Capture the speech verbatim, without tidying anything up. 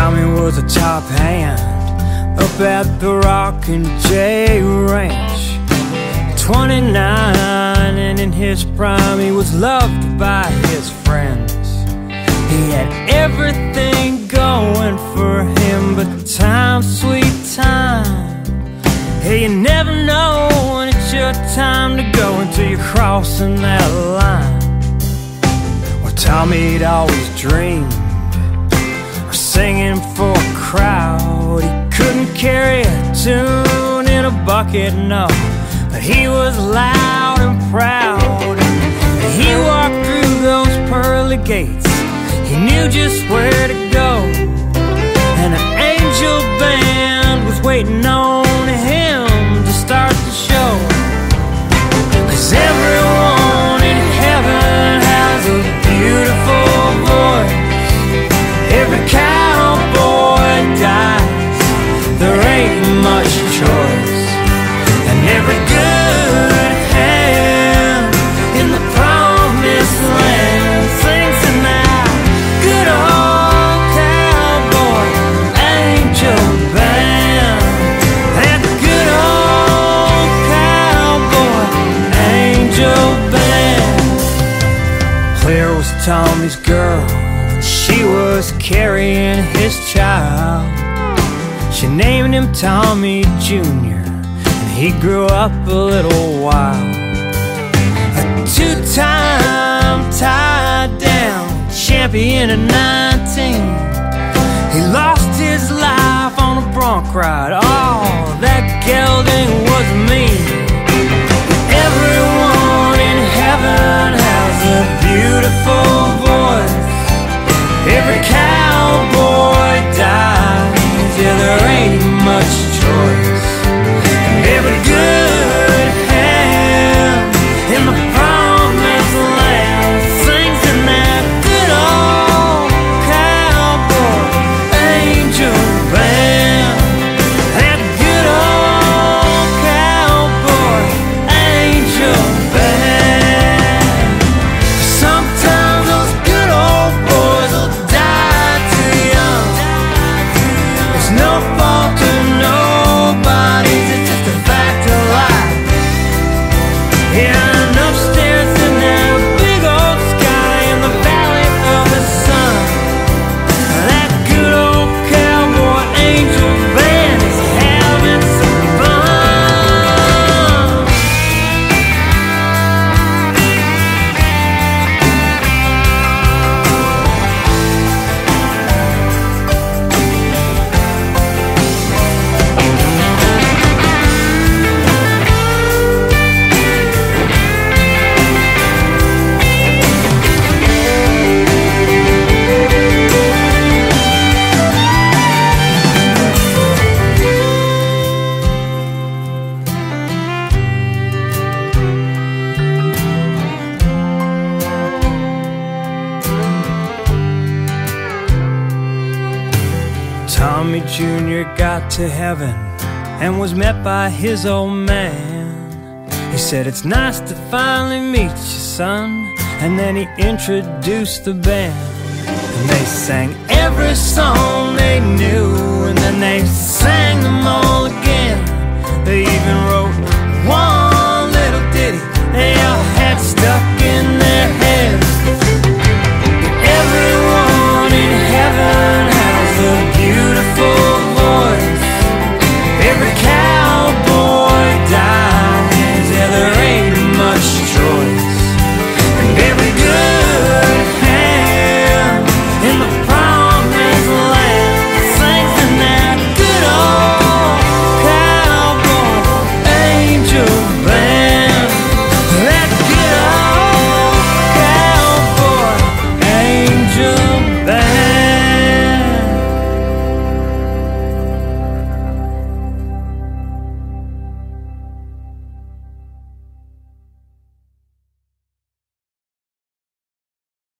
Tommy was a top hand up at the Rock and J Ranch. Twenty-nine, and in his prime he was loved by his friends. He had everything going for him but time, sweet time. Hey, you never know when it's your time to go until you're crossing that line. Well, Tommy'd always dreamed of singing for a crowd. He couldn't carry a tune in a bucket, no, but he was loud and proud. And he walked through those pearly gates, he knew just where to go. And an angel band was waiting on him to start the show. 'Cause everyone in heaven has a beautiful voice. Every cowboy dies, there ain't much choice. And every good hand in the promised land sings in that good old cowboy angel band. That good old cowboy angel band. Claire was Tommy's girl, and she was carrying his child. She named him Tommy Junior, and he grew up a little wild. A two-time tie-down champion at nineteen. He lost his life on a bronc ride. Oh, that gelding was mean. Everyone in heaven has a beautiful voice. Every cowboy dies, yeah, there ain't much choice. And every good hand in the promised land sings in that good old cowboy angel band. That good old cowboy angel band. Sometimes those good old boys will die too young. It's no fault of nobody's, it's just a fact of life. Yeah, and upstairs in that big old sky in the valley of the sun, that good old cowboy angel band is having some fun. Tommy Junior got to heaven and was met by his old man. He said, "It's nice to finally meet you, son." And then he introduced the band, and they sang every song they